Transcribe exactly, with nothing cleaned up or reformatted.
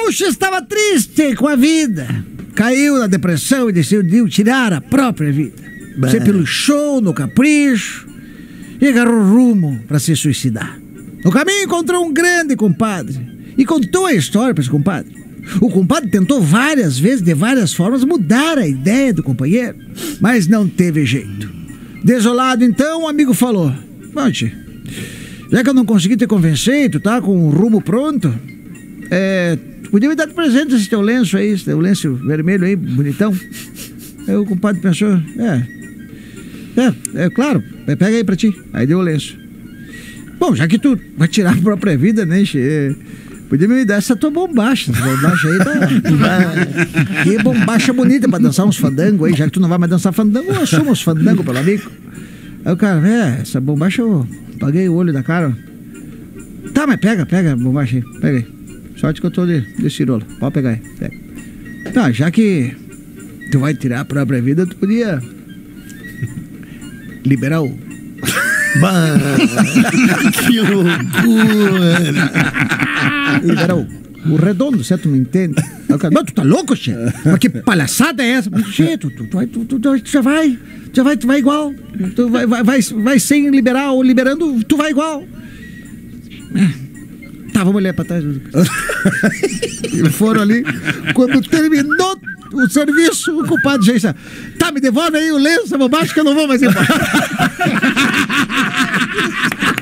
gaúcho estava triste com a vida. Caiu na depressão e decidiu tirar a própria vida. Bah. Se peluchou no capricho e agarrou rumo para se suicidar. No caminho encontrou um grande compadre e contou a história para esse compadre. O compadre tentou várias vezes, de várias formas, mudar a ideia do companheiro, mas não teve jeito. Desolado, então, o amigo falou: Monte, já que eu não consegui te convencer, tu tá com o rumo pronto, é, tu podia me dar de presente esse teu lenço aí, esse teu lenço vermelho aí, bonitão. Aí o compadre pensou: é, é, é claro, pega aí pra ti. Aí deu o lenço. Bom, já que tu vai tirar a própria vida, né, che, podia me dar essa tua bombacha. Essa bombacha aí tá... Que bombacha bonita pra dançar uns fandangos aí. Já que tu não vai mais dançar fandango, eu assumo os fandangos pelo amigo. Aí o cara: é, essa bombacha eu paguei o olho da cara. Tá, mas pega, pega a bombacha aí. Pega aí. Sorte que eu tô de, de cirola. Pode pegar aí. Pega. Tá, já que tu vai tirar a própria vida, tu podia liberar o... Que loucura! Liberar o, o redondo, certo? Me entende? Mas tu tá louco, che? Mas que palhaçada é essa? Che, tu, tu, tu, tu, tu, tu já vai, já vai, tu vai igual. Tu vai, vai, vai, vai sem liberar ou liberando, tu vai igual. Tá, vamos olhar pra trás. E foram ali. Quando terminou o serviço, o culpado já disse: tá, me devolve aí o lenço, essa bobagem que eu não vou mais embora.